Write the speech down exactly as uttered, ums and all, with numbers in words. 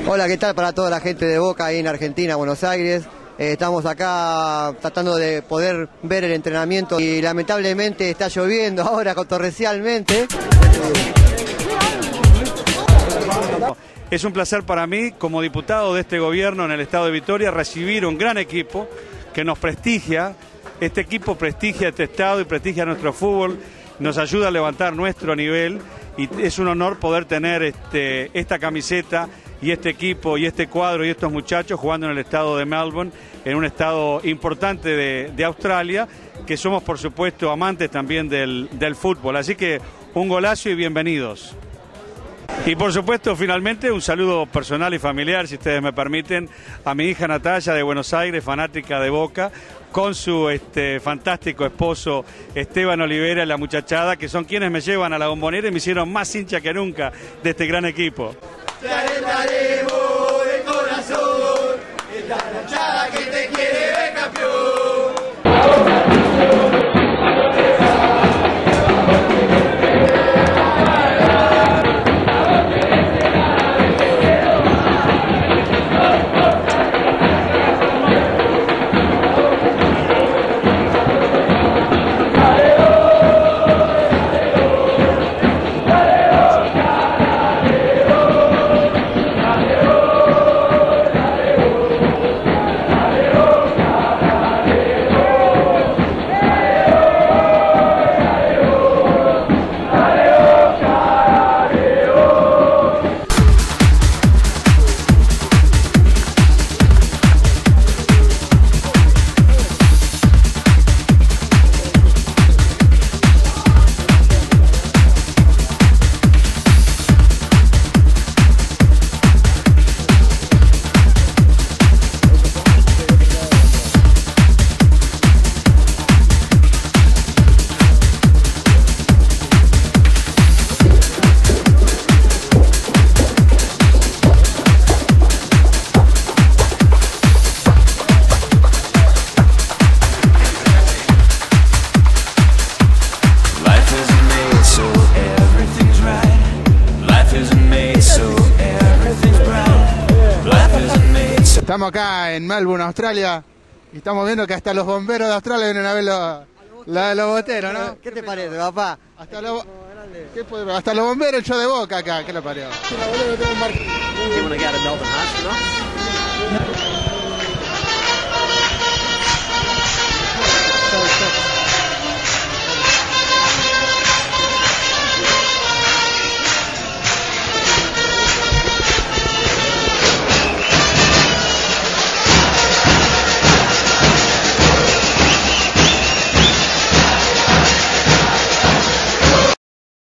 Hola, ¿qué tal para toda la gente de Boca ahí en Argentina, Buenos Aires? Eh, estamos acá tratando de poder ver el entrenamiento y lamentablemente está lloviendo ahora torrencialmente. Es un placer para mí, como diputado de este gobierno en el estado de Vitoria, recibir un gran equipo que nos prestigia. Este equipo prestigia este estado y prestigia nuestro fútbol, nos ayuda a levantar nuestro nivel y es un honor poder tener este, esta camiseta y este equipo y este cuadro y estos muchachos jugando en el estado de Melbourne, en un estado importante de, de Australia, que somos por supuesto amantes también del, del fútbol. Así que un golazo y bienvenidos. Y por supuesto, finalmente, un saludo personal y familiar, si ustedes me permiten, a mi hija Natalia de Buenos Aires, fanática de Boca, con su este, fantástico esposo Esteban Olivera y la muchachada, que son quienes me llevan a la Bombonera y me hicieron más hincha que nunca de este gran equipo. Te alentaremos de corazón, esta hinchada que te quiere ver campeón. Estamos acá en Melbourne, Australia, y estamos viendo que hasta los bomberos de Australia vienen a ver los, la, los boteros, ¿no? ¿Qué te parece, papá? Hasta, lo, ¿qué puede, hasta los bomberos el show de Boca acá, ¿qué le parió?